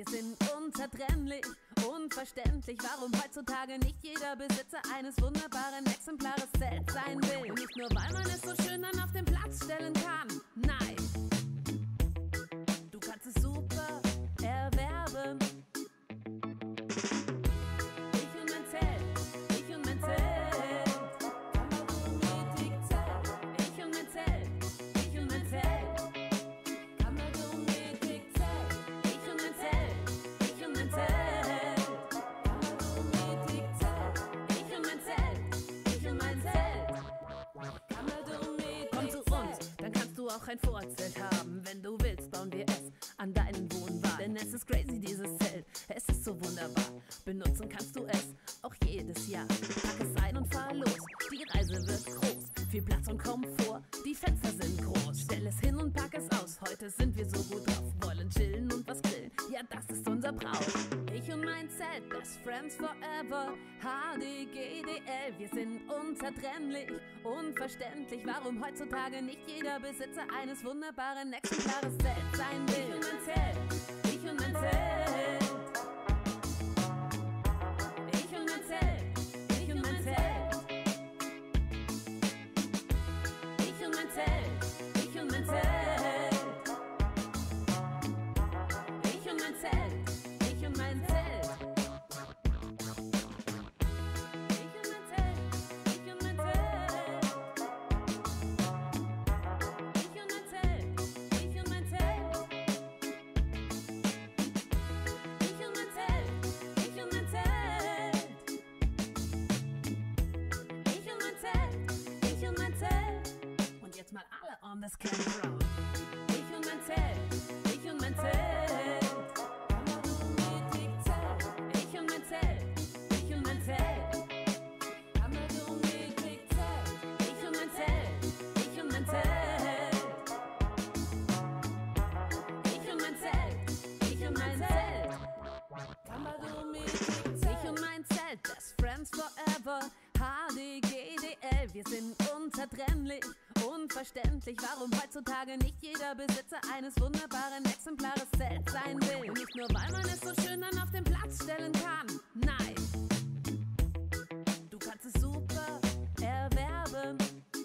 wir sind unzertrennlich. Unverständlich, warum heutzutage nicht jeder Besitzer eines wunderbaren Exemplares Zelt sein will. Und nicht nur, weil man es so schön dann auf den Platz stellen kann. Nein, du kannst es super erwerben. Ich und mein Zelt, ich und mein Zelt. Kammerdometik-Zelt. Ich und mein Zelt, ich und mein Zelt. Kammerdometik-Zelt. Ich und mein Zelt, ich und mein Zelt. Kammerdometik-Zelt. Ich und mein Zelt, ich und mein Zelt. Kammerdometik-Zelt. Komm zu uns, dann kannst du auch ein Vorzelt haben. Wenn du willst, bauen wir es an deinen Wohnwagen. Denn es ist crazy, dieses Zelt, es ist so wunderbar. Benutzen kannst du es auch jedes Jahr. Pack es ein und fahr los, die Reise wird groß. Viel Platz und Komfort, die Fenster sind groß. Stell es hin und pack es aus, heute sind wir so gut drauf. Wollen chillen und was grillen, ja das ist unser Brauch. Ich und mein Zelt, best friends forever. HDGDL, wir sind unzertrennlich. Unverständlich, warum heutzutage nicht jeder Besitzer eines wunderbaren Exemplares Zelt sein will. Ich und mein Zelt, ich und mein Zelt. Ich und mein Zelt, ich und mein Zelt. Ich und mein Zelt, ich und mein Zelt. Ich und mein Zelt, ich und mein Zelt. Ich und mein Zelt, ich und mein Zelt. Ich und mein Zelt, ich und mein Zelt. Ich und mein Zelt, ich und mein Zelt. Ich und mein Zelt, ich und mein Zelt. Und jetzt mal alle on this campground. Ich und mein Zelt, ich und mein Zelt. Kammerdometik-Zelt. Ich und mein Zelt, ich und mein Zelt. Kammerdometik-Zelt. Ich und mein Zelt, ich und mein Zelt. Ich und mein Zelt, ich und mein Zelt. Kammerdometik-Zelt. Ich und mein Zelt, best friends forever. HDGDL, wir sind unzertrennlich. Unverständlich, warum heutzutage nicht jeder Besitzer eines wunderbaren Exemplares Zelt sein will. Und nicht nur, weil man es so schön dann auf den Platz stellen kann. Nein, du kannst es super erwerben.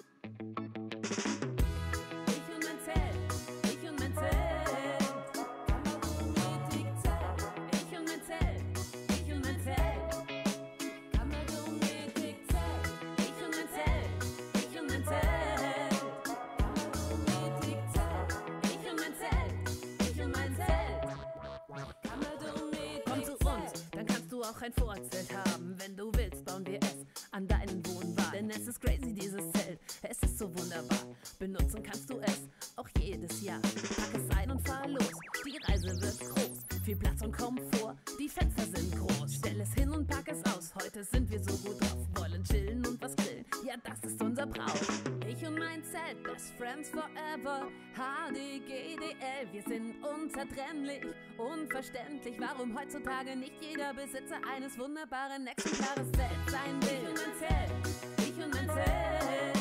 Ich und mein Zelt, ich und mein Zelt. Kammerdometik-Zelt. Ich und mein Zelt, ich und mein Zelt. Kammerdometik-Zelt. Ich und mein Zelt, ich und mein Zelt. Kammerdometik-Zelt. Ich und mein Zelt, ich und mein Zelt. Kammerdometik-Zelt. Komm zu uns, dann kannst du auch ein Vorzelt haben. Wenn du willst, bauen wir es an deinen Wohnwagen. Denn es ist crazy, dieses Zelt, es ist so wunderbar. Benutzen kannst du es auch jedes Jahr. Pack es ein und fahr los, die Reise wird groß. Viel Platz und Komfort, die Fenster sind groß. Stell es hin und pack es aus, heute sind wir so gut drauf. Wollen chillen und was grillen, ja das ist unser Brauch. Ich und mein Zelt, best friends forever. HDGDL, wir sind unzertrennlich. Unverständlich, warum heutzutage nicht jeder Besitzer eines wunderbaren Exemplares Zelt sein will. Ich und mein Zelt, ich und mein Zelt.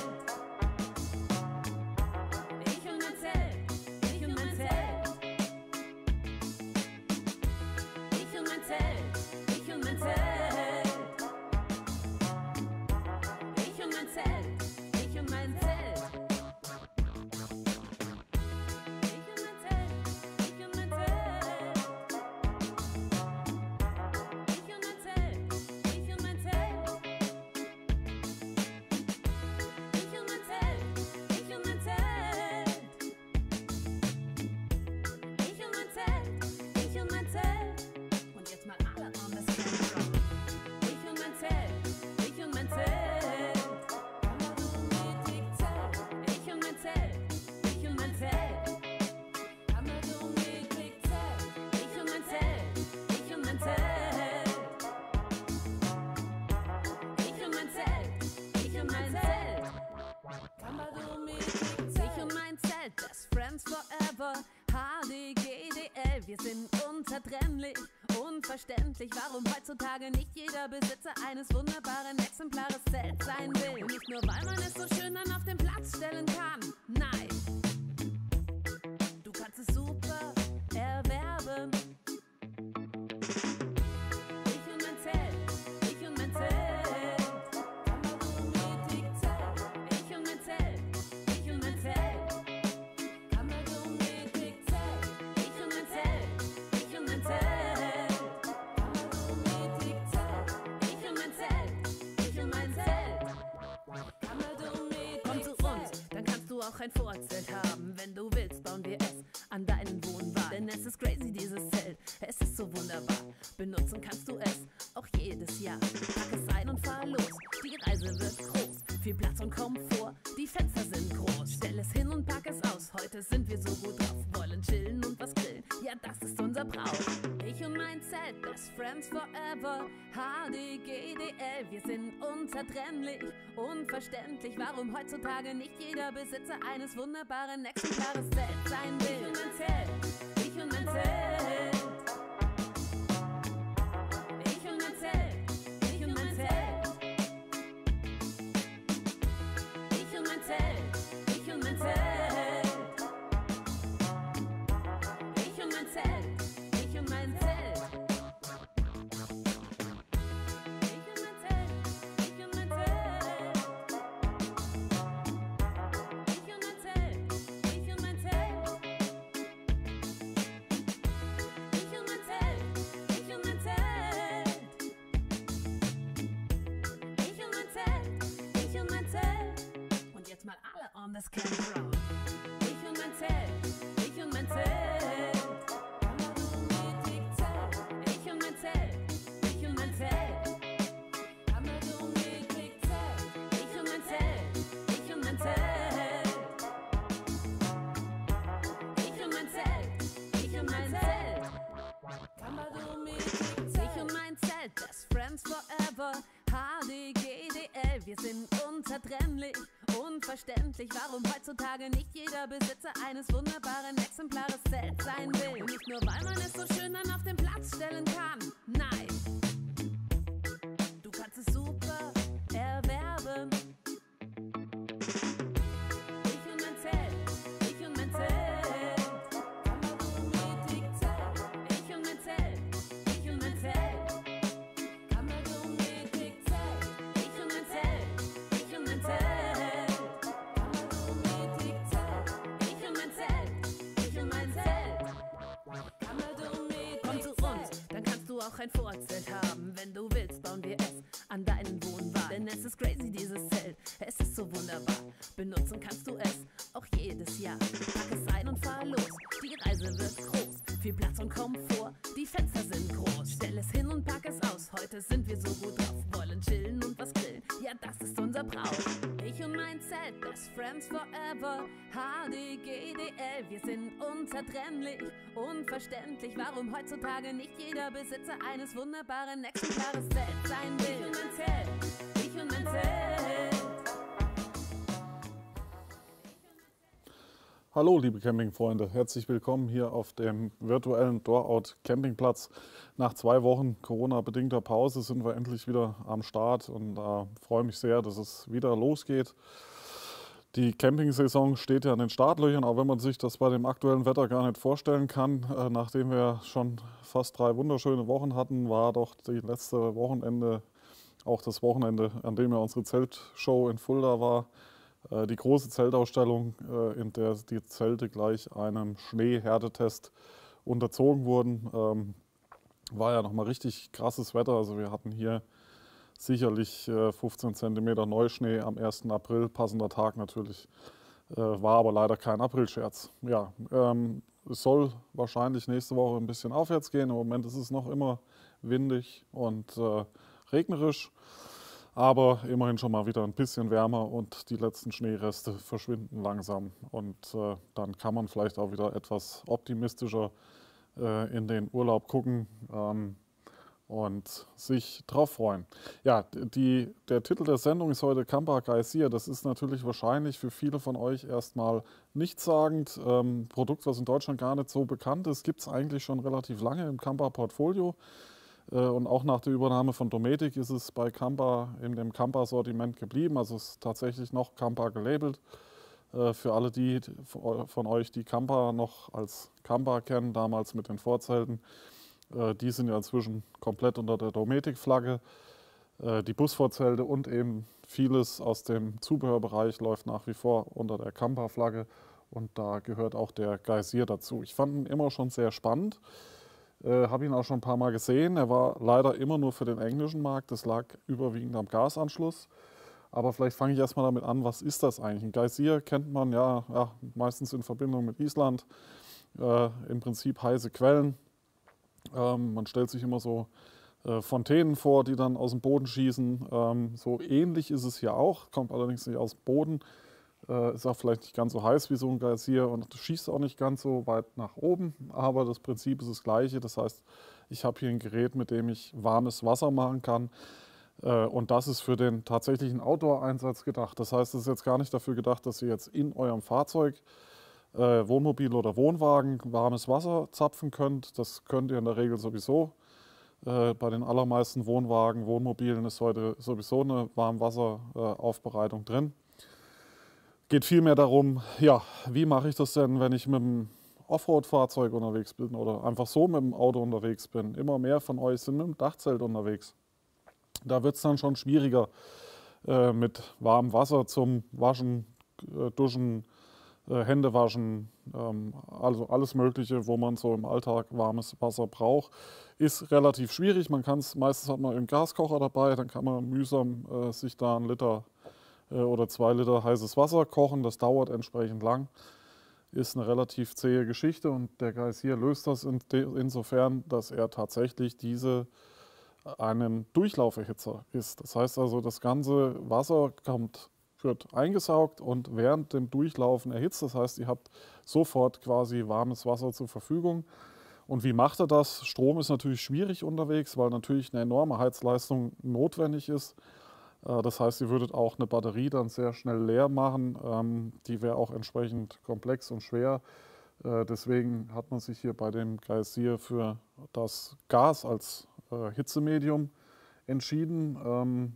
Ich und mein Zelt, ich und mein Zelt. Ich und mein Zelt, ich und mein Zelt. Ich und mein Zelt, ich und mein Zelt. Ich und mein Zelt, ich und mein Zelt. Ich und mein Zelt, ich und mein Zelt. Ich und mein Zelt, ich und mein Zelt. Ich und mein Zelt, ich und mein Zelt. Und jetzt mal alle on this campground. Ich und mein Zelt, ich und mein Zelt. Kammerdometik-Zelt. Ich und mein Zelt, ich und mein Zelt. Kammerdometik-Zelt. Ich und mein Zelt, ich und mein Zelt. Ich und mein Zelt, ich und mein Zelt. Kammerdometik-Zelt. Ich und mein Zelt, best friends forever. HDGDL, wir sind unzertrennlich. Unverständlich, warum heutzutage nicht jeder Besitzer eines wunderbaren Exemplares Zelt sein will. Und nicht nur, weil man es so schön dann auf den Platz stellen kann. Nein, du kannst es super erwerben. ein Vorzelt haben. Wenn du willst, bauen wir es an deinen Wohnwagen. Denn es ist crazy, dieses Zelt, es ist so wunderbar. Benutzen kannst du es auch jedes Jahr. Pack es ein und fahr los, die Reise wird groß. Viel Platz und Komfort, die Fenster sind groß. Stell es hin und pack es aus, heute sind wir so gut drauf. Wollen chillen und was grillen, ja das ist unser Brauch. Ich und mein Zelt, Best Friends Forever, HDGDL. Wir sind unzertrennlich, unverständlich, warum heutzutage nicht jeder Besitzer eines wunderbaren Exemplares Zelt sein will. Ich und mein Zelt, ich und mein Zelt. Ich und mein Zelt, ich und mein Zelt. Ich und mein Zelt, ich und mein Zelt. Ich und mein Zelt, ich und mein Zelt. Mal alle on this campground. Ich und mein Zelt, ich und mein Zelt. Ich und mein Zelt, ich und mein Zelt. Ich und mein Zelt, ich und mein Zelt. Ich und mein Zelt, ich und mein Zelt. Ich und mein Zelt, Best Friends Forever, HDGDL. Wir sind unzertrennlich, unverständlich, warum heutzutage nicht jeder Besitzer eines wunderbaren Exemplares Zelt sein will. Nicht nur, weil man es so schön dann auf den Platz stellen kann. Nein, du kannst es super erwerben. Ich und mein Zelt, ich und mein Zelt. Ich und mein Zelt, ich und mein Zelt. Ich und mein Zelt, ich und mein Zelt. Komm zu uns, dann kannst du auch ein Vorzelt haben. Wenn du willst, bauen wir es an deinen Wohnwagen. Denn es ist crazy, dieses Zelt, es ist so wunderbar. Benutzen kannst du es auch jedes Jahr. Pack es ein und fahr los, die Reise wird groß. Viel Platz und Komfort, die Fenster sind groß. Stell es hin und pack es aus, heute sind wir so gut drauf. Wollen chillen und was grillen, ja das ist unser Brauch. Ich und mein Zelt, Best Friends Forever, HDGDL. Wir sind unzertrennlich, unverständlich, warum heutzutage nicht jeder Besitzer eines wunderbaren Exemplares Zelt sein will. Ich und mein Zelt, ich und mein Zelt. Hallo liebe Campingfreunde, herzlich willkommen hier auf dem virtuellen Door-Out Campingplatz. Nach 2 Wochen Corona-bedingter Pause sind wir endlich wieder am Start und freue mich sehr, dass es wieder losgeht. Die Campingsaison steht ja in den Startlöchern, auch wenn man sich das bei dem aktuellen Wetter gar nicht vorstellen kann. Nachdem wir schon fast 3 wunderschöne Wochen hatten, war doch die letzte Wochenende auch das Wochenende, an dem ja unsere Zeltshow in Fulda war. Die große Zeltausstellung, in der die Zelte gleich einem Schneehärtetest unterzogen wurden. War ja nochmal richtig krasses Wetter. Also wir hatten hier sicherlich 15 cm Neuschnee am 1. April, passender Tag natürlich. War aber leider kein Aprilscherz. Ja, es soll wahrscheinlich nächste Woche ein bisschen aufwärts gehen. Im Moment ist es noch immer windig und regnerisch. Aber immerhin schon mal wieder ein bisschen wärmer und die letzten Schneereste verschwinden langsam. Und dann kann man vielleicht auch wieder etwas optimistischer in den Urlaub gucken und sich drauf freuen. Ja, der Titel der Sendung ist heute Camper Geysir. Das ist natürlich wahrscheinlich für viele von euch erstmal nichtssagend. Produkt, was in Deutschland gar nicht so bekannt ist, gibt es eigentlich schon relativ lange im Camper-Portfolio. Und auch nach der Übernahme von Dometic ist es bei Camper in dem Camper-Sortiment geblieben. Also es ist tatsächlich noch Camper gelabelt. Für alle die von euch, die Camper noch als Camper kennen, damals mit den Vorzelten, die sind ja inzwischen komplett unter der Dometic-Flagge. Die Busvorzelte und eben vieles aus dem Zubehörbereich läuft nach wie vor unter der Camper-Flagge. Und da gehört auch der Geysir dazu. Ich fand ihn immer schon sehr spannend. Habe ihn auch schon ein paar Mal gesehen. Er war leider immer nur für den englischen Markt. Das lag überwiegend am Gasanschluss. Aber vielleicht fange ich erstmal damit an, was ist das eigentlich? Ein Geysir kennt man ja, meistens in Verbindung mit Island. Im Prinzip heiße Quellen. Man stellt sich immer so Fontänen vor, die dann aus dem Boden schießen. So ähnlich ist es hier auch, kommt allerdings nicht aus dem Boden. Ist auch vielleicht nicht ganz so heiß wie so ein Geysir und schießt auch nicht ganz so weit nach oben, aber das Prinzip ist das gleiche. Das heißt, ich habe hier ein Gerät, mit dem ich warmes Wasser machen kann. Und das ist für den tatsächlichen Outdoor-Einsatz gedacht. Das heißt, es ist jetzt gar nicht dafür gedacht, dass ihr jetzt in eurem Fahrzeug, Wohnmobil oder Wohnwagen, warmes Wasser zapfen könnt. Das könnt ihr in der Regel sowieso. Bei den allermeisten Wohnwagen, Wohnmobilen ist heute sowieso eine Warmwasseraufbereitung drin. Geht vielmehr darum, ja, wie mache ich das denn, wenn ich mit dem Offroad-Fahrzeug unterwegs bin oder einfach so mit dem Auto unterwegs bin. Immer mehr von euch sind mit dem Dachzelt unterwegs. Da wird es dann schon schwieriger mit warmem Wasser zum Waschen, Duschen, Hände waschen, also alles Mögliche, wo man so im Alltag warmes Wasser braucht, ist relativ schwierig. Meistens hat man einen Gaskocher dabei, dann kann man mühsam sich da 1 Liter oder 2 Liter heißes Wasser kochen. Das dauert entsprechend lang. Ist eine relativ zähe Geschichte und der Geysir löst das insofern, dass er tatsächlich einen Durchlauferhitzer ist. Das heißt also, das ganze Wasser wird eingesaugt und während dem Durchlaufen erhitzt. Das heißt, ihr habt sofort quasi warmes Wasser zur Verfügung. Und wie macht er das? Strom ist natürlich schwierig unterwegs, weil natürlich eine enorme Heizleistung notwendig ist. Das heißt, ihr würdet auch eine Batterie dann sehr schnell leer machen. Die wäre auch entsprechend komplex und schwer. Deswegen hat man sich hier bei dem Geysir für das Gas als Hitzemedium entschieden.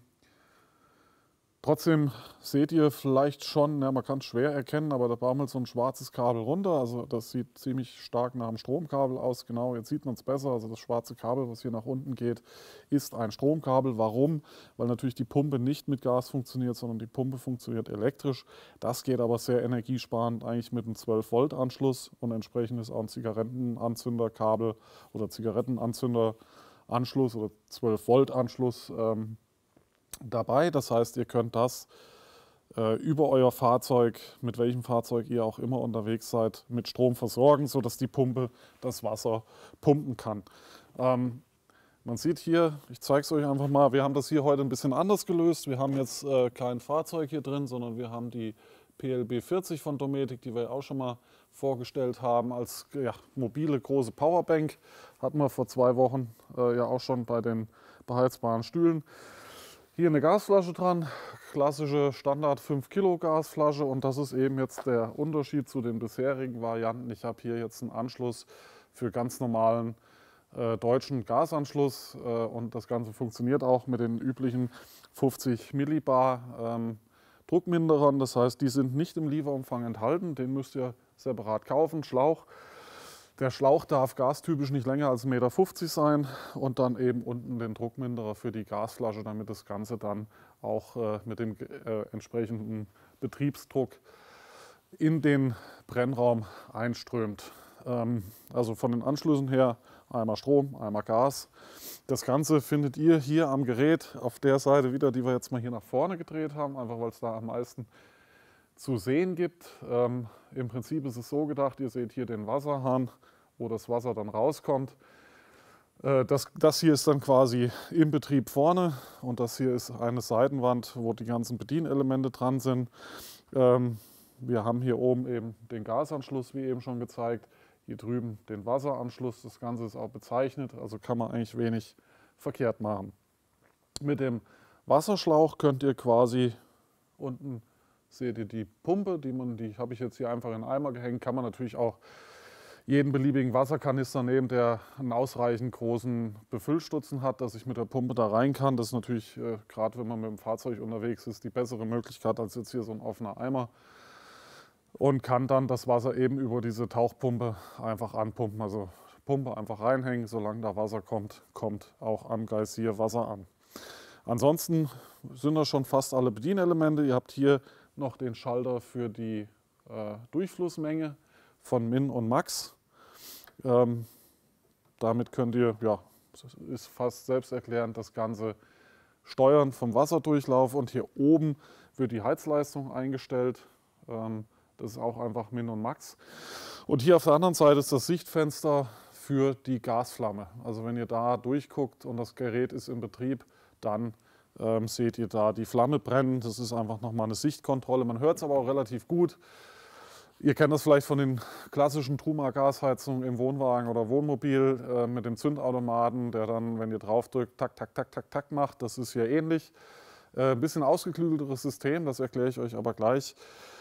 Trotzdem seht ihr vielleicht schon, ja, man kann es schwer erkennen, aber da baumelt so ein schwarzes Kabel runter. Also das sieht ziemlich stark nach einem Stromkabel aus. Genau, jetzt sieht man es besser. Also das schwarze Kabel, was hier nach unten geht, ist ein Stromkabel. Warum? Weil natürlich die Pumpe nicht mit Gas funktioniert, sondern die Pumpe funktioniert elektrisch. Das geht aber sehr energiesparend eigentlich mit einem 12-Volt-Anschluss und entsprechend ist auch ein Zigarettenanzünderkabel oder Zigarettenanzünderanschluss oder 12-Volt-Anschluss dabei. Das heißt, ihr könnt das über euer Fahrzeug, mit welchem Fahrzeug ihr auch immer unterwegs seid, mit Strom versorgen, sodass die Pumpe das Wasser pumpen kann. Man sieht hier, ich zeige es euch einfach mal, wir haben das hier heute ein bisschen anders gelöst. Wir haben jetzt kein Fahrzeug hier drin, sondern wir haben die PLB 40 von Dometic, die wir auch schon mal vorgestellt haben, als mobile große Powerbank. Hatten wir vor 2 Wochen ja auch schon bei den beheizbaren Stühlen. Hier eine Gasflasche dran, klassische Standard 5 Kilo Gasflasche und das ist eben jetzt der Unterschied zu den bisherigen Varianten. Ich habe hier jetzt einen Anschluss für ganz normalen deutschen Gasanschluss und das Ganze funktioniert auch mit den üblichen 50 Millibar Druckminderern. Das heißt, die sind nicht im Lieferumfang enthalten, den müsst ihr separat kaufen, Schlauch. Der Schlauch darf gastypisch nicht länger als 1,50 Meter sein und dann eben unten den Druckminderer für die Gasflasche, damit das Ganze dann auch mit dem entsprechenden Betriebsdruck in den Brennraum einströmt. Also von den Anschlüssen her einmal Strom, einmal Gas. Das Ganze findet ihr hier am Gerät auf der Seite wieder, die wir jetzt mal hier nach vorne gedreht haben, einfach weil es da am meisten zu sehen gibt. Im Prinzip ist es so gedacht, ihr seht hier den Wasserhahn, wo das Wasser dann rauskommt. Das hier ist dann quasi im Betrieb vorne und das hier ist eine Seitenwand, wo die ganzen Bedienelemente dran sind. Wir haben hier oben eben den Gasanschluss, wie eben schon gezeigt. Hier drüben den Wasseranschluss. Das Ganze ist auch bezeichnet, also kann man eigentlich wenig verkehrt machen. Mit dem Wasserschlauch könnt ihr quasi unten seht ihr die Pumpe, die habe ich jetzt hier einfach in einen Eimer gehängt. Kann man natürlich auch jeden beliebigen Wasserkanister nehmen, der einen ausreichend großen Befüllstutzen hat, dass ich mit der Pumpe da rein kann. Das ist natürlich, gerade wenn man mit dem Fahrzeug unterwegs ist, die bessere Möglichkeit als jetzt hier so ein offener Eimer. Und kann dann das Wasser eben über diese Tauchpumpe einfach anpumpen. Also Pumpe einfach reinhängen, solange da Wasser kommt, kommt auch am Geysir Wasser an. Ansonsten sind das schon fast alle Bedienelemente. Ihr habt hier noch den Schalter für die Durchflussmenge von Min und Max. Damit könnt ihr, ja, das ist fast selbsterklärend, das Ganze Steuern vom Wasserdurchlauf und hier oben wird die Heizleistung eingestellt. Das ist auch einfach Min und Max. Und hier auf der anderen Seite ist das Sichtfenster für die Gasflamme. Also wenn ihr da durchguckt und das Gerät ist in Betrieb, dann seht ihr da die Flamme brennen. Das ist einfach nochmal eine Sichtkontrolle. Man hört es aber auch relativ gut. Ihr kennt das vielleicht von den klassischen Truma-Gasheizungen im Wohnwagen oder Wohnmobil mit dem Zündautomaten, der dann, wenn ihr drauf drückt, tak, tak, tak, tak, tak macht. Das ist hier ähnlich. Ein bisschen ausgeklügelteres System, das erkläre ich euch aber gleich,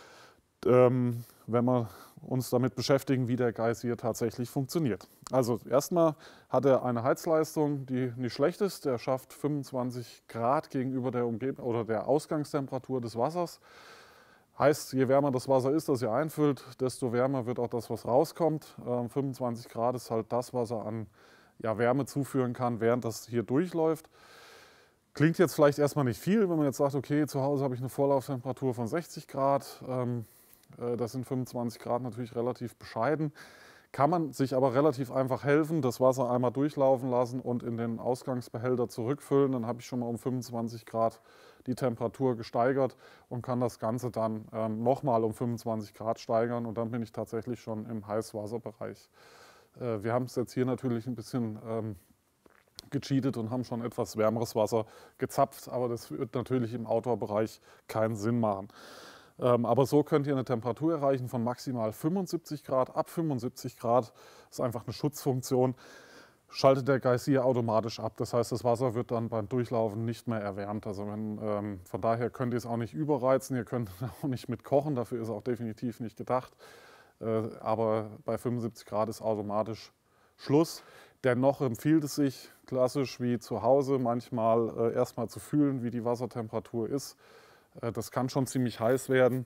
wenn wir uns damit beschäftigen, wie der Geysir tatsächlich funktioniert. Also erstmal hat er eine Heizleistung, die nicht schlecht ist. Der schafft 25 Grad gegenüber der oder der Ausgangstemperatur des Wassers. Heißt, je wärmer das Wasser ist, das ihr einfüllt, desto wärmer wird auch das, was rauskommt. 25 Grad ist halt das, was er an Wärme zuführen kann, während das hier durchläuft. Klingt jetzt vielleicht erstmal nicht viel, wenn man jetzt sagt, okay, zu Hause habe ich eine Vorlauftemperatur von 60 Grad. Das sind 25 Grad natürlich relativ bescheiden. Kann man sich aber relativ einfach helfen, das Wasser einmal durchlaufen lassen und in den Ausgangsbehälter zurückfüllen. Dann habe ich schon mal um 25 Grad die Temperatur gesteigert und kann das Ganze dann nochmal um 25 Grad steigern und dann bin ich tatsächlich schon im Heißwasserbereich. Wir haben es jetzt hier natürlich ein bisschen gecheatet und haben schon etwas wärmeres Wasser gezapft, aber das wird natürlich im Outdoor-Bereich keinen Sinn machen. Aber so könnt ihr eine Temperatur erreichen von maximal 75 Grad. Ab 75 Grad ist einfach eine Schutzfunktion. Schaltet der Geysir automatisch ab. Das heißt, das Wasser wird dann beim Durchlaufen nicht mehr erwärmt. Also von daher könnt ihr es auch nicht überreizen. Ihr könnt auch nicht mit kochen. Dafür ist es auch definitiv nicht gedacht. Aber bei 75 Grad ist automatisch Schluss. Dennoch empfiehlt es sich, klassisch wie zu Hause, manchmal erstmal zu fühlen, wie die Wassertemperatur ist. Das kann schon ziemlich heiß werden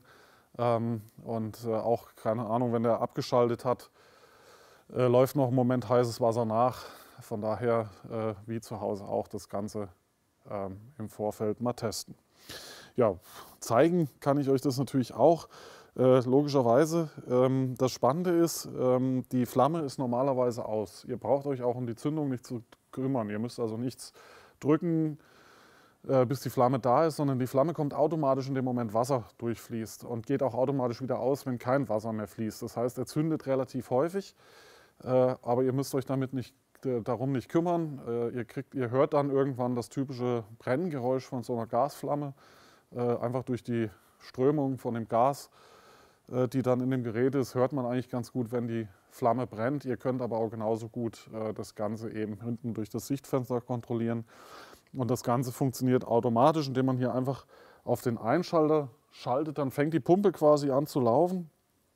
und auch, keine Ahnung, wenn der abgeschaltet hat, läuft noch ein Moment heißes Wasser nach. Von daher, wie zu Hause auch, das Ganze im Vorfeld mal testen. Ja, zeigen kann ich euch das natürlich auch, logischerweise. Das Spannende ist, die Flamme ist normalerweise aus. Ihr braucht euch auch um die Zündung nicht zu kümmern. Ihr müsst also nichts drücken, bis die Flamme da ist, sondern die Flamme kommt automatisch in dem Moment Wasser durchfließt und geht auch automatisch wieder aus, wenn kein Wasser mehr fließt. Das heißt, er zündet relativ häufig, aber ihr müsst euch darum nicht kümmern. Ihr hört dann irgendwann das typische Brenngeräusch von so einer Gasflamme, einfach durch die Strömung von dem Gas, die dann in dem Gerät ist, hört man eigentlich ganz gut, wenn die Flamme brennt. Ihr könnt aber auch genauso gut das Ganze eben hinten durch das Sichtfenster kontrollieren. Und das Ganze funktioniert automatisch, indem man hier einfach auf den Einschalter schaltet. Dann fängt die Pumpe quasi an zu laufen.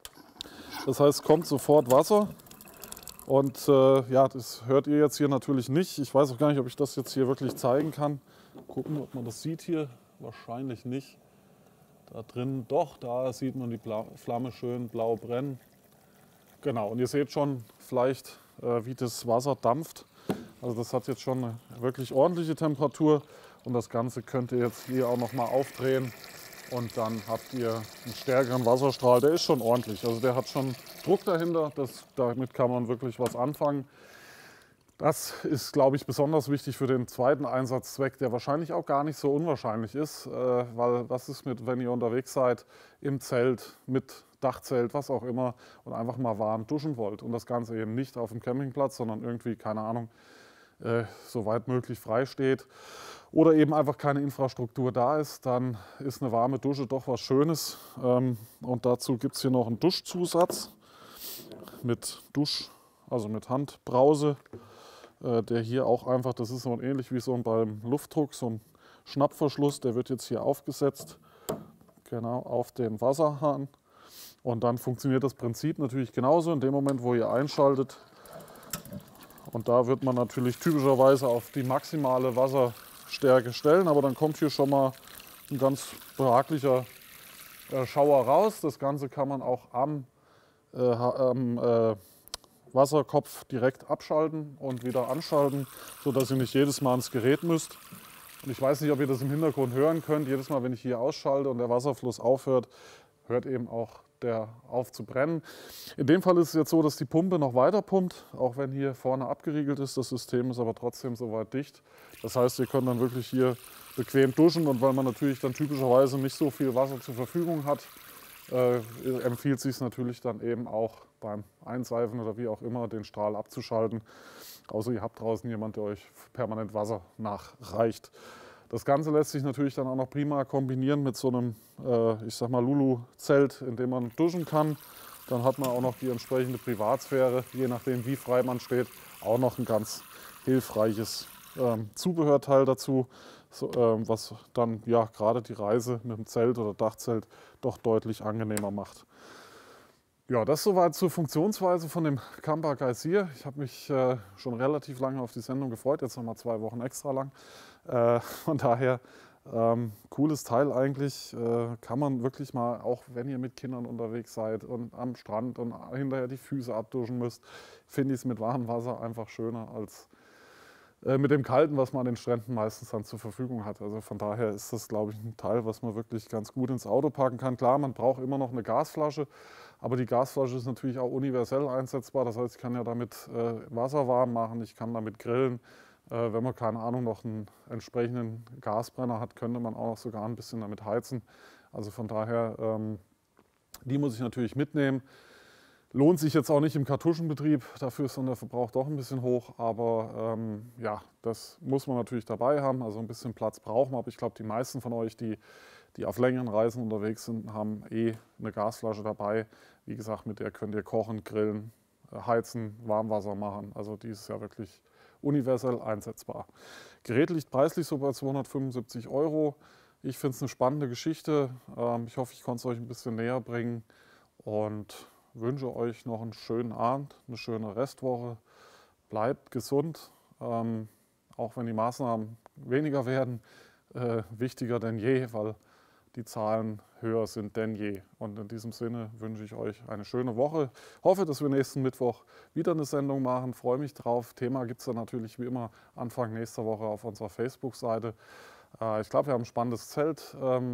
Das heißt, kommt sofort Wasser. Und ja, das hört ihr jetzt hier natürlich nicht. Ich weiß auch gar nicht, ob ich das jetzt hier wirklich zeigen kann. Gucken, ob man das sieht hier. Wahrscheinlich nicht. Da drin, doch, da sieht man die Flamme schön blau brennen. Genau, und ihr seht schon vielleicht, wie das Wasser dampft. Also das hat jetzt schon eine wirklich ordentliche Temperatur und das Ganze könnt ihr jetzt hier auch noch mal aufdrehen und dann habt ihr einen stärkeren Wasserstrahl. Der ist schon ordentlich, also der hat schon Druck dahinter, damit kann man wirklich was anfangen. Das ist, glaube ich, besonders wichtig für den zweiten Einsatzzweck, der wahrscheinlich auch gar nicht so unwahrscheinlich ist, weil was ist mit, wenn ihr unterwegs seid, im Zelt, mit Dachzelt, was auch immer und einfach mal warm duschen wollt und das Ganze eben nicht auf dem Campingplatz, sondern irgendwie, keine Ahnung, so weit möglich frei steht oder eben einfach keine Infrastruktur da ist, dann ist eine warme Dusche doch was Schönes. Und dazu gibt es hier noch einen Duschzusatz mit also mit Handbrause, der hier auch einfach, das ist so ähnlich wie so beim Luftdruck, so ein Schnappverschluss, der wird jetzt hier aufgesetzt, genau auf den Wasserhahn. Und dann funktioniert das Prinzip natürlich genauso in dem Moment, wo ihr einschaltet. Und da wird man natürlich typischerweise auf die maximale Wasserstärke stellen, aber dann kommt hier schon mal ein ganz behaglicher Schauer raus. Das Ganze kann man auch am Wasserkopf direkt abschalten und wieder anschalten, sodass ihr nicht jedes Mal ins Gerät müsst. Und ich weiß nicht, ob ihr das im Hintergrund hören könnt. Jedes Mal, wenn ich hier ausschalte und der Wasserfluss aufhört, hört eben auch der aufzubrennen. In dem Fall ist es jetzt so, dass die Pumpe noch weiter pumpt, auch wenn hier vorne abgeriegelt ist. Das System ist aber trotzdem soweit dicht. Das heißt, ihr könnt dann wirklich hier bequem duschen, und weil man natürlich dann typischerweise nicht so viel Wasser zur Verfügung hat, empfiehlt sich natürlich dann eben auch beim Einseifen oder wie auch immer den Strahl abzuschalten. Außer ihr habt draußen jemand, der euch permanent Wasser nachreicht. Das Ganze lässt sich natürlich dann auch noch prima kombinieren mit so einem, ich sag mal, Lulu-Zelt, in dem man duschen kann. Dann hat man auch noch die entsprechende Privatsphäre, je nachdem wie frei man steht, auch noch ein ganz hilfreiches Zubehörteil dazu, so, was dann ja gerade die Reise mit dem Zelt oder Dachzelt doch deutlich angenehmer macht. Ja, das soweit zur Funktionsweise von dem Camper Geysir. Ich habe mich schon relativ lange auf die Sendung gefreut, jetzt nochmal 2 Wochen extra lang. Von daher, cooles Teil eigentlich, kann man wirklich mal, auch wenn ihr mit Kindern unterwegs seid und am Strand und hinterher die Füße abduschen müsst, finde ich es mit warmem Wasser einfach schöner als mit dem Kalten, was man an den Stränden meistens dann zur Verfügung hat. Also von daher ist das, glaube ich, ein Teil, was man wirklich ganz gut ins Auto packen kann. Klar, man braucht immer noch eine Gasflasche, aber die Gasflasche ist natürlich auch universell einsetzbar. Das heißt, ich kann ja damit Wasser warm machen, ich kann damit grillen. Wenn man, keine Ahnung, noch einen entsprechenden Gasbrenner hat, könnte man auch noch sogar ein bisschen damit heizen. Also von daher, die muss ich natürlich mitnehmen. Lohnt sich jetzt auch nicht im Kartuschenbetrieb, dafür ist dann der Verbrauch doch ein bisschen hoch, aber ja, das muss man natürlich dabei haben, also ein bisschen Platz braucht man, aber ich glaube, die meisten von euch, die auf längeren Reisen unterwegs sind, haben eine Gasflasche dabei. Wie gesagt, mit der könnt ihr kochen, grillen, heizen, Warmwasser machen, also die ist ja wirklich universell einsetzbar. Gerät liegt preislich so bei 275 €. Ich finde es eine spannende Geschichte, ich hoffe, ich konnte es euch ein bisschen näher bringen und wünsche euch noch einen schönen Abend, eine schöne Restwoche. Bleibt gesund, auch wenn die Maßnahmen weniger werden, wichtiger denn je, weil die Zahlen höher sind denn je. Und in diesem Sinne wünsche ich euch eine schöne Woche. Hoffe, dass wir nächsten Mittwoch wieder eine Sendung machen. Freue mich drauf. Thema gibt es dann natürlich wie immer Anfang nächster Woche auf unserer Facebook-Seite. Ich glaube, wir haben ein spannendes Zelt,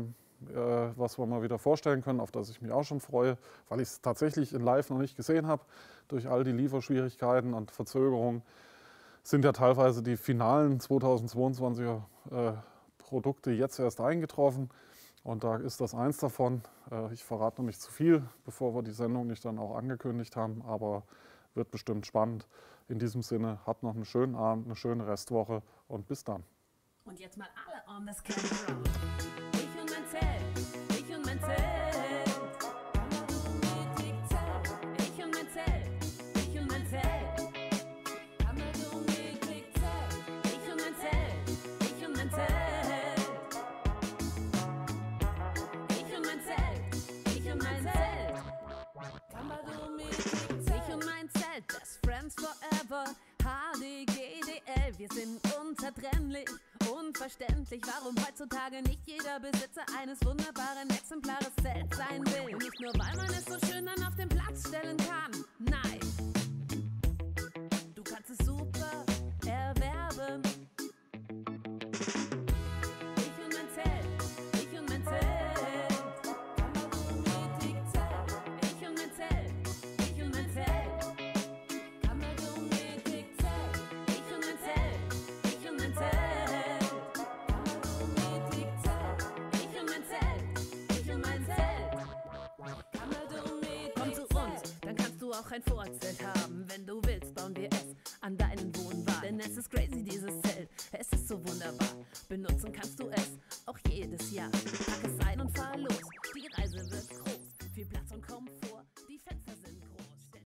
was wir mal wieder vorstellen können, auf das ich mich auch schon freue, weil ich es tatsächlich in Live noch nicht gesehen habe. Durch all die Lieferschwierigkeiten und Verzögerungen sind ja teilweise die finalen 2022er Produkte jetzt erst eingetroffen. Und da ist das eins davon. Ich verrate noch nicht zu viel, bevor wir die Sendung nicht dann auch angekündigt haben, aber wird bestimmt spannend. In diesem Sinne, habt noch einen schönen Abend, eine schöne Restwoche und bis dann. Und jetzt mal alle on this campground. Ich und mein Zelt, ich und mein Zelt. Ich und mein Zelt, ich und mein Zelt. Ich und mein Zelt, ich und mein Zelt. Ich und mein Zelt, ich und mein Zelt. Ich und mein Zelt, best friends forever. HDGDL, wir sind unzertrennlich. Unverständlich, warum heutzutage nicht jeder Besitzer eines wunderbaren Exemplares Zelt sein will. Und nicht nur, weil man es so schön dann auf den Platz stellen kann. Nein, du kannst es super erwerben. Ich und mein Zelt, ich und mein Zelt. Ich und mein Zelt, ich und mein Zelt. Ich und mein Zelt, ich und mein Zelt. Auch ein Vorzelt haben, wenn du willst, bauen wir es an deinen Wohnwagen. Denn es ist crazy, dieses Zelt, es ist so wunderbar, benutzen kannst du es